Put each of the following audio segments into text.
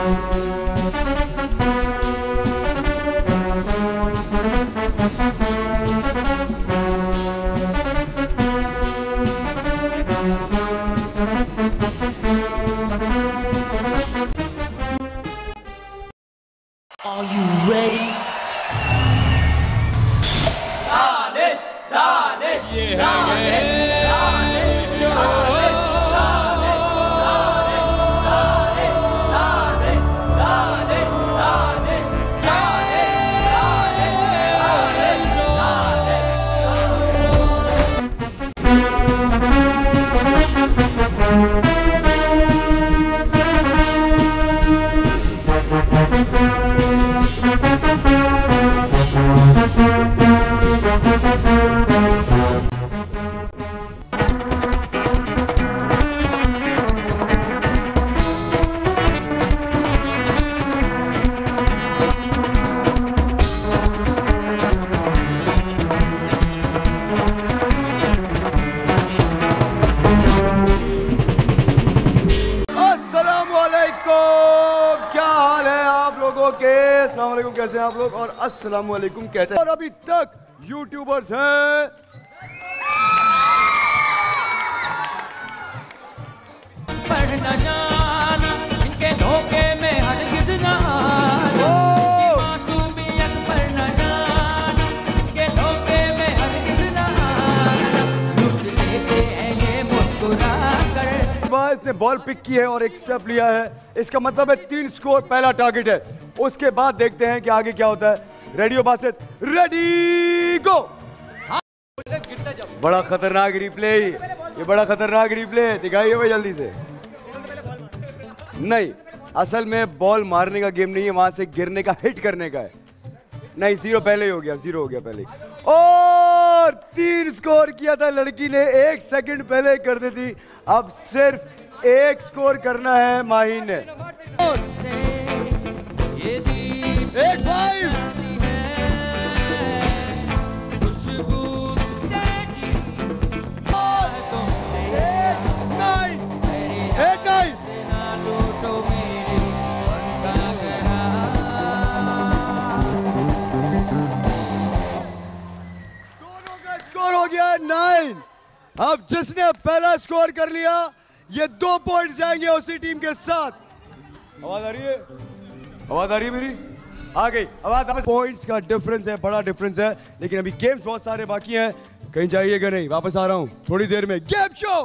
Are you ready? Danish, Danish, yeah, Danish, Danish, अस्सलाम वालेकुम, कैसे हैं आप लोग? और अस्सलाम वालेकुम कैसे हैं? और अभी तक यूट्यूबर्स हैं पढ़ना जाना इनके धोखे में हरगिज़ ना आना, मासूमियत पढ़ना जाना इनके धोखे में हरगिज़ ना आना, लुट लेते हैं ये मुस्कुरा कर। इसने बॉल पिक की है और एक स्टेप लिया है, इसका मतलब है 3 स्कोर, पहला टारगेट है। उसके बाद देखते हैं कि आगे क्या होता है। रेडी हो बासित? रेडी गो। बड़ा खतरनाक रिप्ले, ये बड़ा खतरनाक रिप्ले दिखाइए भाई जल्दी से। नहीं, असल में बॉल मारने का गेम नहीं है, वहां से गिरने का, हिट करने का है। नहीं, 0 पहले ही हो गया, 0 हो गया पहले। और 3 स्कोर किया था लड़की ने 1 सेकंड पहले कर दी थी। अब सिर्फ 1 स्कोर करना है माही ने। 8-5 स्कोर हो गया 9। अब जिसने पहला स्कोर कर लिया, ये 2 पॉइंट्स जाएंगे उसी टीम के साथ। आवाज आ रही है? आवाज आ रही है मेरी? आ गई आवाज। पॉइंट्स का डिफरेंस है, बड़ा डिफरेंस है, लेकिन अभी गेम्स बहुत सारे बाकी हैं। कहीं जाइएगा नहीं, वापस आ रहा हूँ थोड़ी देर में। गेम शो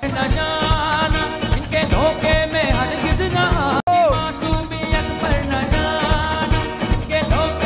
इनके धोखे में हरगिज़ ना मासूमियत पढ़ना जाना इनके धोखे।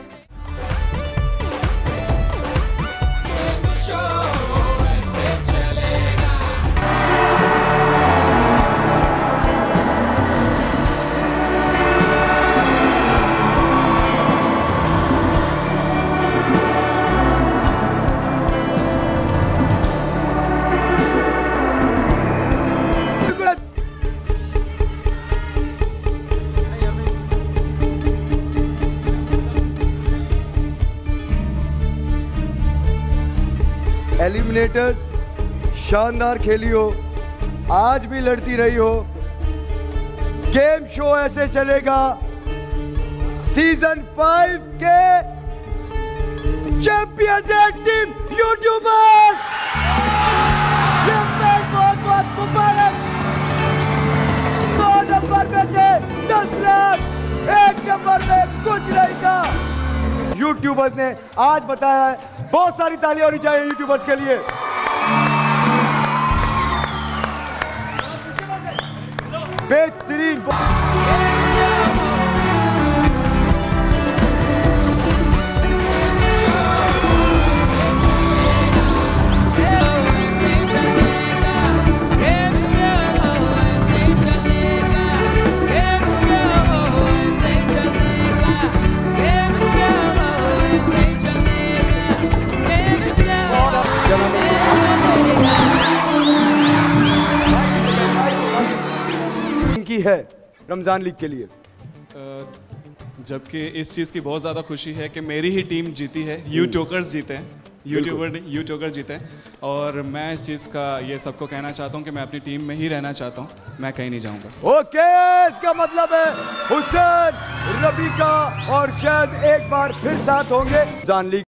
एलिमिनेटर्स, शानदार खेली हो, आज भी लड़ती रही हो। गेम शो ऐसे चलेगा। सीजन 5 के चैंपियंस है टीम यूट्यूबर्स। बहुत बहुत मुबारक। 2 नंबर में थे 10 लाख, 1 नंबर में कुछ नहीं था। यूट्यूबर्स ने आज बताया है। बहुत सारी तालियां होनी चाहिए यूट्यूबर्स के लिए। बेहतरीन। है रमजान लीग के लिए, जबकि इस चीज़ की बहुत ज़्यादा खुशी है कि मेरी ही टीम जीती है, यू टोकर्स जीते हैं। यूट्यूबर जीते और मैं इस चीज़ का ये सबको कहना चाहता हूँ कि मैं अपनी टीम में ही रहना चाहता हूँ, मैं कहीं नहीं जाऊँगा। ओके, इसका मतलब है हुसैन, रबीका और शायद एक बार फिर साथ होंगे। जान ली